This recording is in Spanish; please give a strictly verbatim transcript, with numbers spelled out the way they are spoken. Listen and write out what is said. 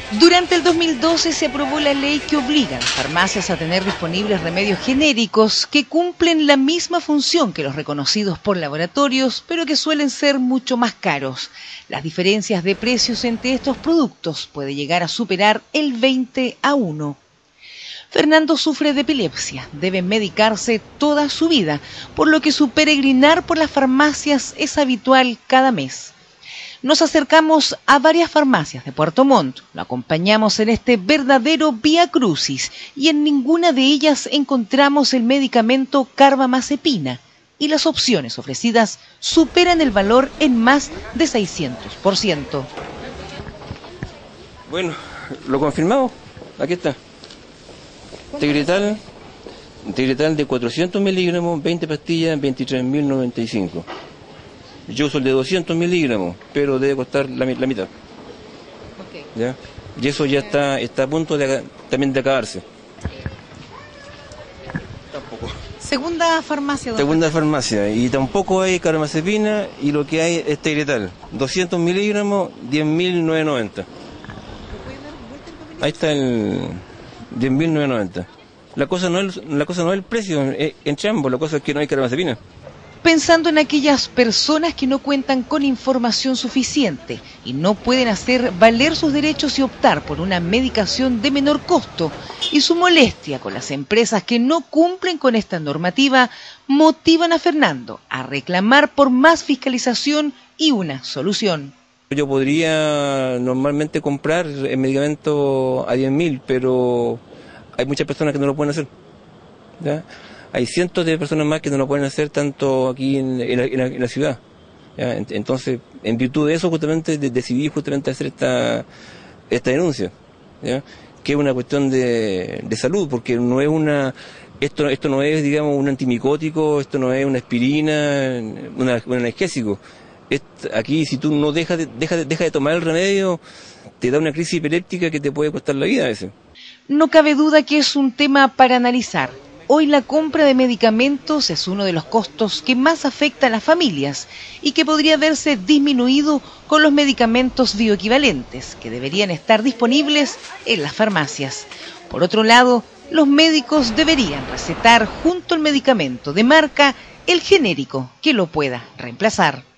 Durante el dos mil doce se aprobó la ley que obliga a las farmacias a tener disponibles remedios genéricos que cumplen la misma función que los reconocidos por laboratorios, pero que suelen ser mucho más caros. Las diferencias de precios entre estos productos puede llegar a superar el veinte a uno. Fernando sufre de epilepsia, debe medicarse toda su vida, por lo que su peregrinar por las farmacias es habitual cada mes. Nos acercamos a varias farmacias de Puerto Montt, lo acompañamos en este verdadero vía crucis y en ninguna de ellas encontramos el medicamento carbamazepina y las opciones ofrecidas superan el valor en más de seiscientos por ciento. Bueno, lo confirmamos, aquí está. Tegretal, Tegretal de cuatrocientos miligramos, veinte pastillas, veintitrés mil noventa y cinco. Yo uso el de doscientos miligramos, pero debe costar la, la mitad. Okay. ¿Ya? Y eso ya está, está a punto de, también de acabarse. Tampoco. Segunda farmacia. ¿Dónde? Segunda farmacia. Y tampoco hay carbamazepina y lo que hay es Tegretal. doscientos miligramos, diez mil novecientos noventa. Ahí está el diez mil novecientos noventa. La cosa no es, la cosa no es el precio entre ambos, la cosa es que no hay carbamazepina. Pensando en aquellas personas que no cuentan con información suficiente y no pueden hacer valer sus derechos y optar por una medicación de menor costo, y su molestia con las empresas que no cumplen con esta normativa, motivan a Fernando a reclamar por más fiscalización y una solución. Yo podría normalmente comprar el medicamento a diez mil, pero hay muchas personas que no lo pueden hacer, ¿ya? Hay cientos de personas más que no lo pueden hacer, tanto aquí en, en, la, en, la, en la ciudad. ¿Ya? Entonces, en virtud de eso, justamente de, decidí justamente hacer esta, esta denuncia, ¿ya? Que es una cuestión de, de salud, porque no es una, esto, esto no es, digamos, un antimicótico, esto no es una aspirina, una, un analgésico. Esto, aquí, si tú no dejas de, deja de, deja de tomar el remedio, te da una crisis epiléptica que te puede costar la vida a veces. No cabe duda que es un tema para analizar. Hoy la compra de medicamentos es uno de los costos que más afecta a las familias y que podría verse disminuido con los medicamentos bioequivalentes que deberían estar disponibles en las farmacias. Por otro lado, los médicos deberían recetar junto al medicamento de marca el genérico que lo pueda reemplazar.